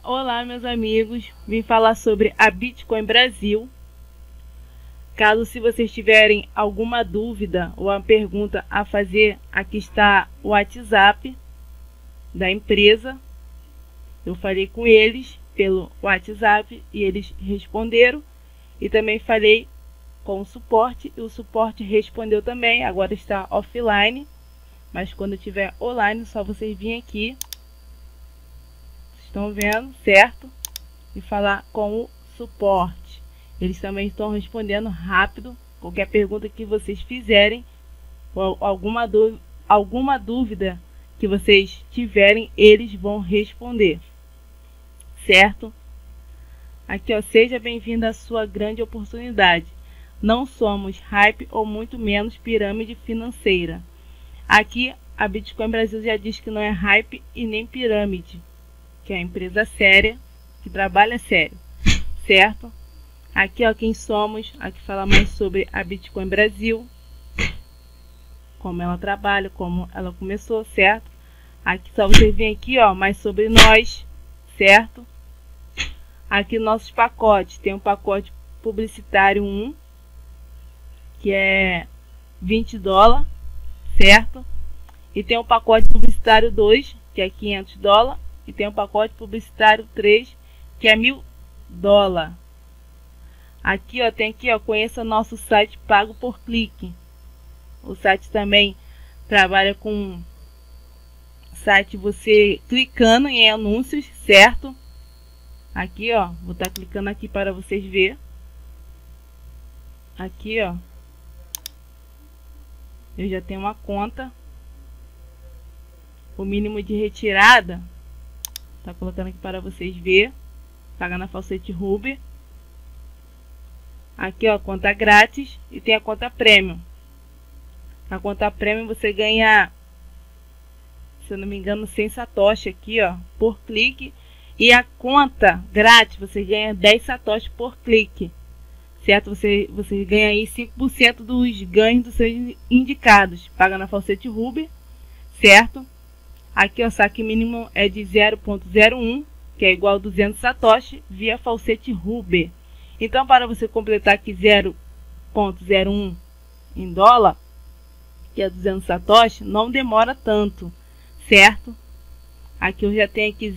Olá, meus amigos, vim falar sobre a Bitcoin Brasil. Caso se vocês tiverem alguma dúvida ou uma pergunta a fazer, aqui está o WhatsApp da empresa. Eu falei com eles pelo WhatsApp e eles responderam. E também falei com o suporte e o suporte respondeu também. Agora está offline, mas quando estiver online, só vocês virem aqui. Estão vendo, certo? E falar com o suporte. Eles também estão respondendo rápido. Qualquer pergunta que vocês fizerem, ou alguma dúvida que vocês tiverem, eles vão responder. Certo? Aqui, ó, seja bem-vindo à sua grande oportunidade. Não somos hype ou muito menos pirâmide financeira. Aqui, a Bitcoin Brasil já diz que não é hype e nem pirâmide, que é uma empresa séria, que trabalha sério, certo? Aqui, ó, quem somos, aqui fala mais sobre a Bitcoin Brasil, como ela trabalha, como ela começou, certo? Aqui só você vem aqui, ó, mais sobre nós, certo? Aqui nossos pacotes, tem um pacote publicitário 1, que é $20, certo? E tem um pacote publicitário 2, que é $500. E tem um pacote publicitário 3, que é $1000. Aqui, ó, tem aqui, ó, conheça nosso site pago por clique. O site também trabalha com site você clicando em anúncios, certo? Aqui, ó, vou estar clicando aqui para vocês verem. Aqui, ó, eu já tenho uma conta. O mínimo de retirada, tá colocando aqui para vocês verem. Paga na Falsete Ruby. Aqui, ó, conta grátis e tem a conta premium. A conta premium você ganha, se eu não me engano, 100 satoshi aqui, ó, por clique. E a conta grátis você ganha 10 satoshi por clique, certo? Você ganha aí 5% dos ganhos dos seus indicados. Paga na Falsete Ruby, certo? Aqui, ó, o saque mínimo é de 0.01, que é igual a 200 satoshi via Falsete Ruby. Então, para você completar aqui 0.01 em dólar, que é 200 satoshi, não demora tanto, certo? Aqui eu já tenho aqui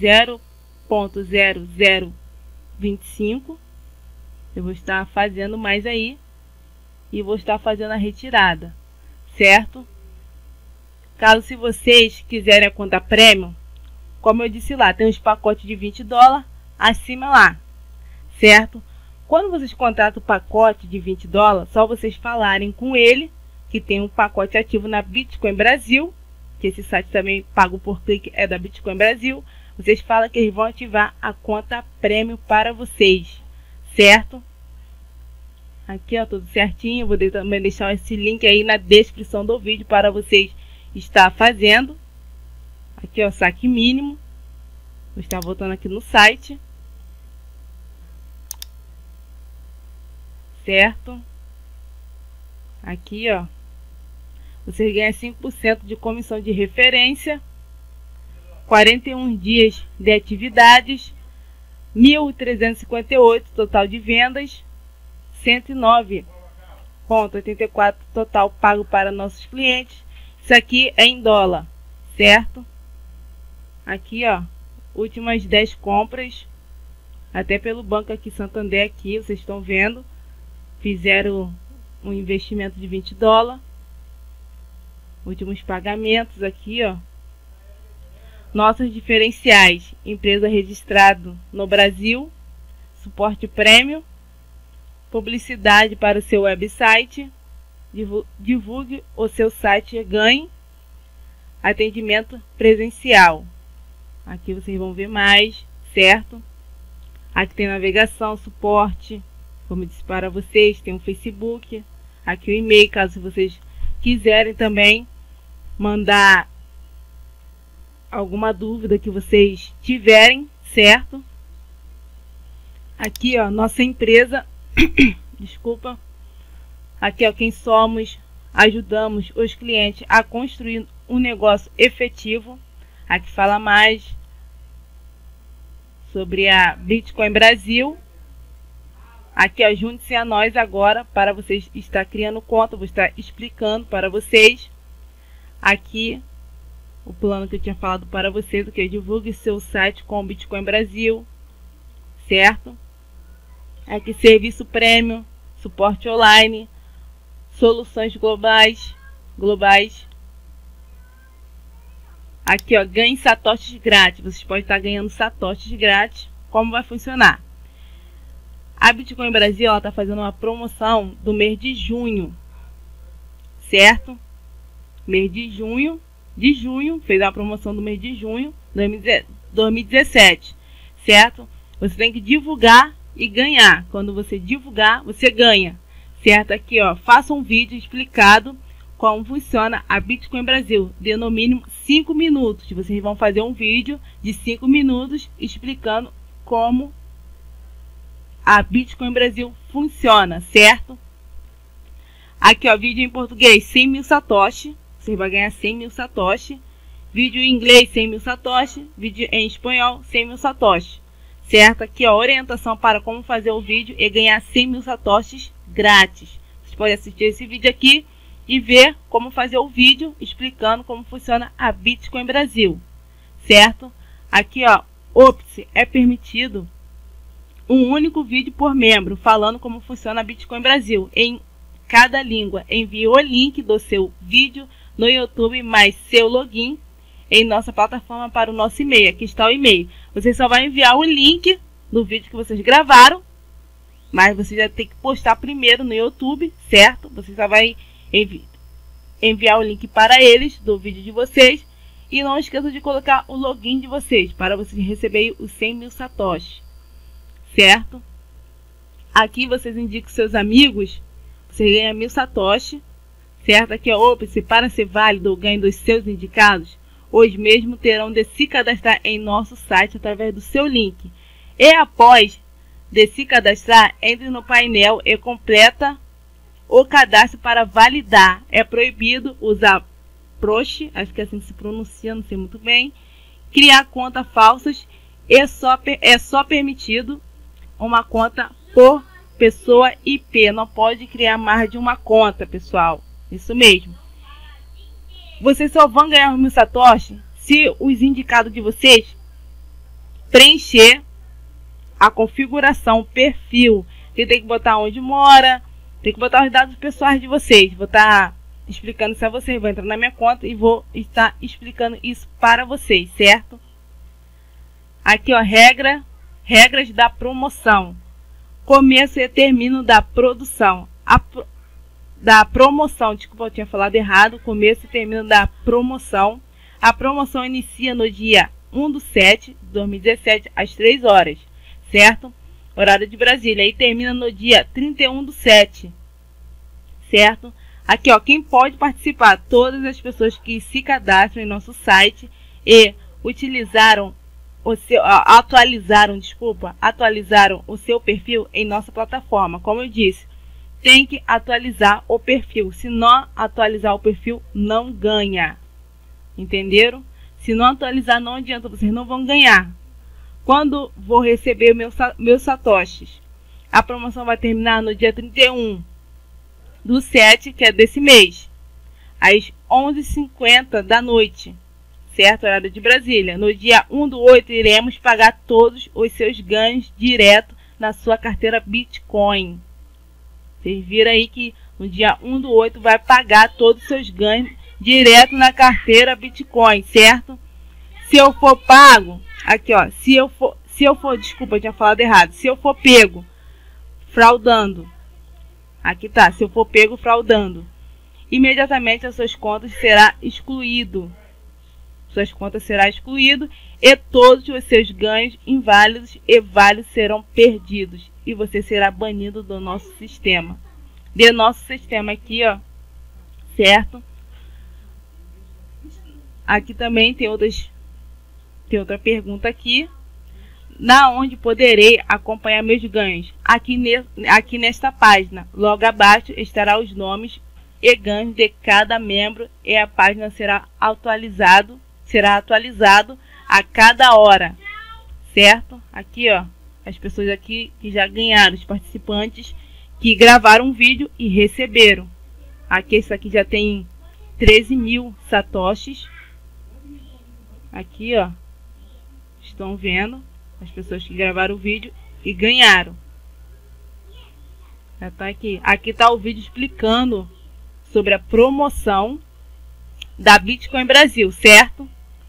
0.0025. Eu vou estar fazendo mais aí e vou estar fazendo a retirada, certo? Caso se vocês quiserem a conta premium, como eu disse lá, tem uns pacotes de $20 acima lá, certo? Quando vocês contratam o pacote de $20, só vocês falarem com ele que tem um pacote ativo na Bitcoin Brasil, que esse site também pago por clique é da Bitcoin Brasil. Vocês falam que eles vão ativar a conta premium para vocês, certo? Aqui, ó, tudo certinho. Vou também deixar esse link aí na descrição do vídeo para vocês estar fazendo. Aqui, ó, saque mínimo. Vou estar voltando aqui no site, certo? Aqui, ó, você ganha 5% de comissão de referência, 41 dias de atividades, 1.358 total de vendas, 109,84 total pago para nossos clientes. Isso aqui é em dólar, certo? Aqui, ó, últimas 10 compras, até pelo banco aqui Santander, aqui vocês estão vendo, fizeram um investimento de $20. Últimos pagamentos aqui, ó. Nossos diferenciais: empresa registrada no Brasil, suporte premium, publicidade para o seu website, divulgue o seu site, ganhe, atendimento presencial. Aqui vocês vão ver mais, certo? Aqui tem navegação, suporte, como eu disse para vocês, tem o Facebook, aqui o e-mail, caso vocês quiserem também mandar alguma dúvida que vocês tiverem, certo? Aqui, ó, nossa empresa, desculpa. Aqui, ó, quem somos, ajudamos os clientes a construir um negócio efetivo. Aqui fala mais sobre a Bitcoin Brasil. Aqui, ó, junte-se a nós agora para vocês estar criando conta. Vou estar explicando para vocês. Aqui, o plano que eu tinha falado para vocês, que divulgue seu site com o Bitcoin Brasil, certo? Aqui, serviço premium, suporte online, soluções globais. Aqui, ó, ganhe satoshis grátis. Vocês podem estar ganhando satoshis grátis. Como vai funcionar? A Bitcoin Brasil, ela está fazendo uma promoção do mês de junho, certo? Mês de junho, fez a promoção do mês de junho 2017, certo? Você tem que divulgar e ganhar. Quando você divulgar, você ganha, certo? Aqui, ó, faça um vídeo explicado como funciona a Bitcoin Brasil, de no mínimo 5 minutos. Vocês vão fazer um vídeo de 5 minutos explicando como a Bitcoin Brasil funciona, certo? Aqui, ó, vídeo em português, 100 mil satoshi. Você vai ganhar 100 mil satoshi. Vídeo em inglês, 100 mil satoshi. Vídeo em espanhol, 100 mil satoshi. Certo? Aqui, ó, orientação para como fazer o vídeo e ganhar 100 mil satoshis grátis. Vocês podem assistir esse vídeo aqui e ver como fazer o vídeo explicando como funciona a Bitcoin Brasil. Certo? Aqui, ó, ops, é permitido um único vídeo por membro falando como funciona a Bitcoin Brasil em cada língua. Envie o link do seu vídeo no YouTube mais seu login em nossa plataforma para o nosso e-mail. Aqui está o e-mail. Você só vai enviar o link do vídeo que vocês gravaram, mas você já tem que postar primeiro no YouTube, certo? Você só vai enviar o link para eles do vídeo de vocês. E não esqueça de colocar o login de vocês para vocês receberem os 100 mil satoshis. Certo? Aqui vocês indicam seus amigos, você ganha 1000 satoshi, certo? Aqui, ó, se para ser válido o ganho dos seus indicados, hoje mesmo terão de se cadastrar em nosso site através do seu link. E após de se cadastrar, entre no painel e completa o cadastro para validar. É proibido usar proxy, acho que é assim que se pronuncia, não sei muito bem, criar contas falsas, é só permitido uma conta por pessoa IP. Não pode criar mais de uma conta, pessoal. Isso mesmo. Vocês só vão ganhar 1000 satoshi se os indicados de vocês preencher a configuração, o perfil. Você tem que botar onde mora, tem que botar os dados pessoais de vocês. Vou estar explicando isso a vocês. Vou entrar na minha conta e vou estar explicando isso para vocês, certo? Aqui, ó, regras da promoção. Começo e término da produção. Da promoção, desculpa, eu tinha falado errado. Começo e término da promoção. A promoção inicia no dia 1/7 de 2017, às 3 horas, certo? Horário de Brasília. E termina no dia 31/7, certo? Aqui, ó, quem pode participar? Todas as pessoas que se cadastram em nosso site e atualizaram o seu perfil em nossa plataforma. Como eu disse, tem que atualizar o perfil. Se não atualizar o perfil, não ganha. Entenderam? Se não atualizar, não adianta, vocês não vão ganhar. Quando vou receber meus satoshis? A promoção vai terminar no dia 31/7, que é desse mês, às 11h50 da noite. Certo? Horário de Brasília. No dia 1/8, iremos pagar todos os seus ganhos direto na sua carteira Bitcoin. Vocês viram aí que no dia 1/8 vai pagar todos os seus ganhos direto na carteira Bitcoin, certo? Se eu for pago, aqui, ó, se eu for, desculpa, eu tinha falado errado. Se eu for pego fraudando, aqui tá, se eu for pego fraudando, imediatamente as suas contas será excluído. Suas contas será excluído e todos os seus ganhos inválidos e válidos serão perdidos e você será banido do nosso sistema. De nosso sistema aqui, ó, certo? Aqui também tem outra pergunta aqui. Na onde poderei acompanhar meus ganhos? Aqui nesta página, logo abaixo estará os nomes e ganhos de cada membro e a página será atualizado a cada hora, certo? Aqui, ó, as pessoas aqui que já ganharam, os participantes que gravaram um vídeo e receberam. Aqui, isso aqui já tem 13.000 satoshis. Aqui, ó, estão vendo as pessoas que gravaram o vídeo e ganharam. Já tá aqui. Aqui tá o vídeo explicando sobre a promoção da Bitcoin Brasil, certo?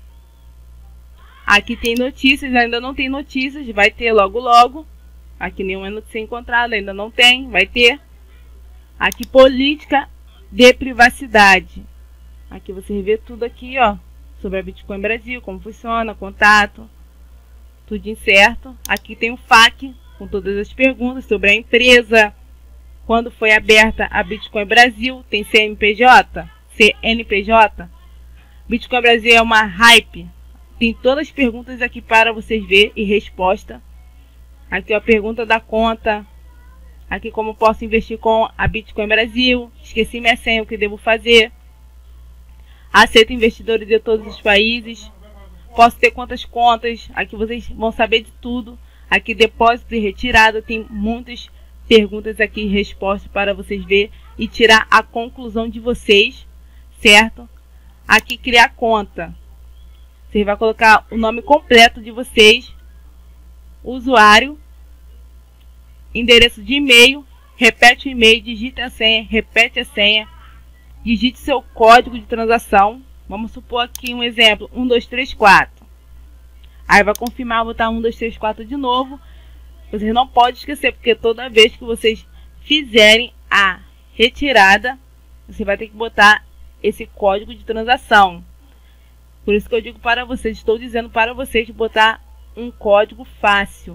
Aqui tem notícias, ainda não tem notícias, vai ter logo logo. Aqui nenhuma notícia encontrada, ainda não tem, vai ter. Aqui política de privacidade. Aqui você vê tudo aqui, ó, sobre a Bitcoin Brasil, como funciona, contato, tudo certo. Aqui tem o FAQ com todas as perguntas sobre a empresa, quando foi aberta a Bitcoin Brasil, tem CNPJ. Bitcoin Brasil é uma hype. Tem todas as perguntas aqui para vocês ver e resposta. Aqui, ó, a pergunta da conta. Aqui, como posso investir com a Bitcoin Brasil. Esqueci minha senha, o que devo fazer. Aceito investidores de todos os países. Posso ter quantas contas. Aqui vocês vão saber de tudo. Aqui, depósito e retirada. Tem muitas perguntas aqui e respostas para vocês ver e tirar a conclusão de vocês, certo? Aqui, criar conta. Você vai colocar o nome completo de vocês, usuário, endereço de e-mail, repete o e-mail, digita a senha, repete a senha, digite seu código de transação. Vamos supor aqui um exemplo, 1234. Aí vai confirmar, botar 1234 de novo. Vocês não podem esquecer, porque toda vez que vocês fizerem a retirada, você vai ter que botar esse código de transação. Por isso que eu digo para vocês, estou dizendo para vocês botar um código fácil.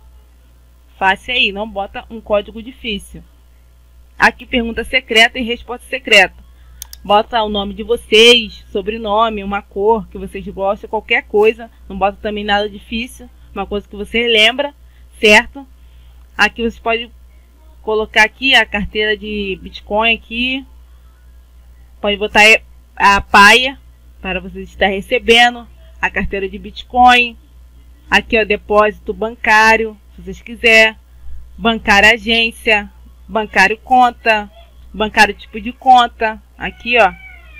Fácil aí, não bota um código difícil. Aqui pergunta secreta e resposta secreta. Bota o nome de vocês, sobrenome, uma cor que vocês gostam, qualquer coisa. Não bota também nada difícil, uma coisa que você lembra, certo? Aqui você pode colocar aqui a carteira de Bitcoin aqui. Pode botar a paia para vocês estar recebendo, a carteira de Bitcoin. Aqui, ó, depósito bancário, se vocês quiserem. Bancário agência, bancário conta, bancário tipo de conta. Aqui, ó,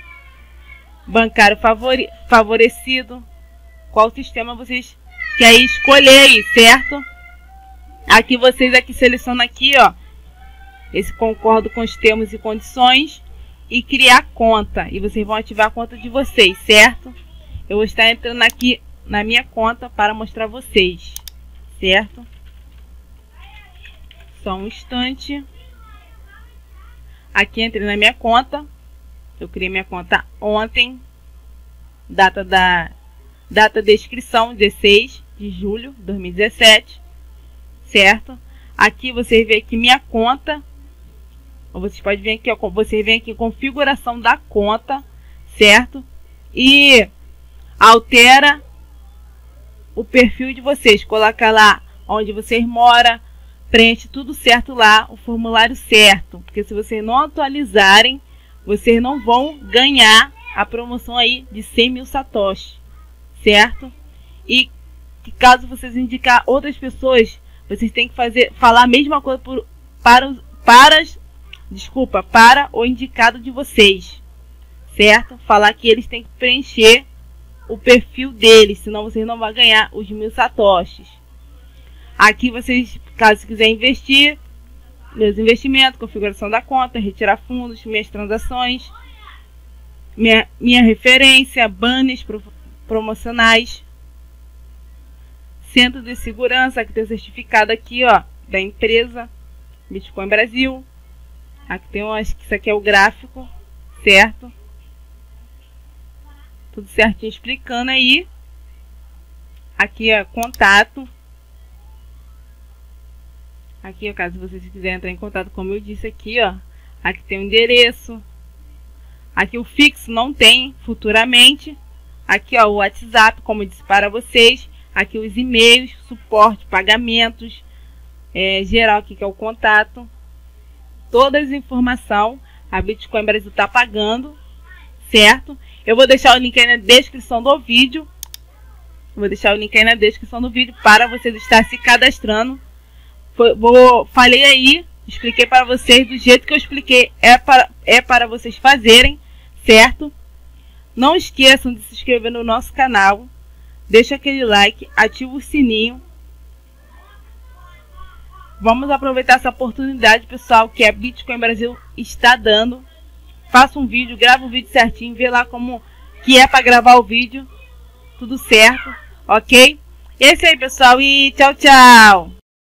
bancário favorecido. Qual sistema vocês querem escolher aí, certo? Aqui vocês selecionam aqui, ó, esse concordo com os termos e condições. E criar conta. E vocês vão ativar a conta de vocês, certo? Eu vou estar entrando aqui na minha conta para mostrar a vocês, certo? Só um instante. Aqui entrei na minha conta. Eu criei minha conta ontem. Data de inscrição, 16 de julho de 2017. Certo? Aqui você vê aqui minha conta. Vocês podem ver aqui, ó, você vem aqui em configuração da conta, certo? E altera o perfil de vocês. Coloca lá onde vocês moram, preenche tudo certo lá, o formulário certo. Porque se vocês não atualizarem, vocês não vão ganhar a promoção aí de 100.000 satoshi, certo? E caso vocês indicar outras pessoas, vocês têm que falar a mesma coisa para o indicado de vocês, certo? Falar que eles têm que preencher o perfil deles, senão vocês não vão ganhar os 1.000 satoshis. Aqui vocês, caso quiserem investir, meus investimentos, configuração da conta, retirar fundos, minhas transações, minha referência, banners promocionais, centro de segurança, que tem o certificado aqui, ó, da empresa Bitcoin Brasil. Aqui tem, acho que isso aqui é o gráfico, certo? Tudo certinho explicando aí. Aqui é contato. Aqui, ó, caso vocês quiserem entrar em contato, como eu disse aqui, ó. Aqui tem o endereço. Aqui o fixo não tem, futuramente. Aqui, ó, o WhatsApp, como eu disse para vocês. Aqui os e-mails, suporte, pagamentos. Geral aqui que é o contato. Todas as informações a Bitcoin Brasil está pagando, certo? Eu vou deixar o link aí na descrição do vídeo. Vou deixar o link aí na descrição do vídeo para vocês estar se cadastrando. Falei aí, expliquei para vocês do jeito que eu expliquei. É para vocês fazerem, certo? Não esqueçam de se inscrever no nosso canal. Deixa aquele like, ativa o sininho. Vamos aproveitar essa oportunidade, pessoal, que a Bitcoin Brasil está dando. Faça um vídeo, grava um vídeo certinho, vê lá como que é para gravar o vídeo. Tudo certo, ok? É isso aí, pessoal, e tchau, tchau!